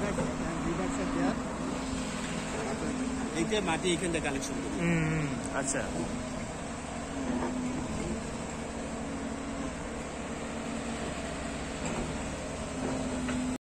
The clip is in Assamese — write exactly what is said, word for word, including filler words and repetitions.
এইটা মাটি এখান থেকে কালেকশন করি। হুম আচ্ছা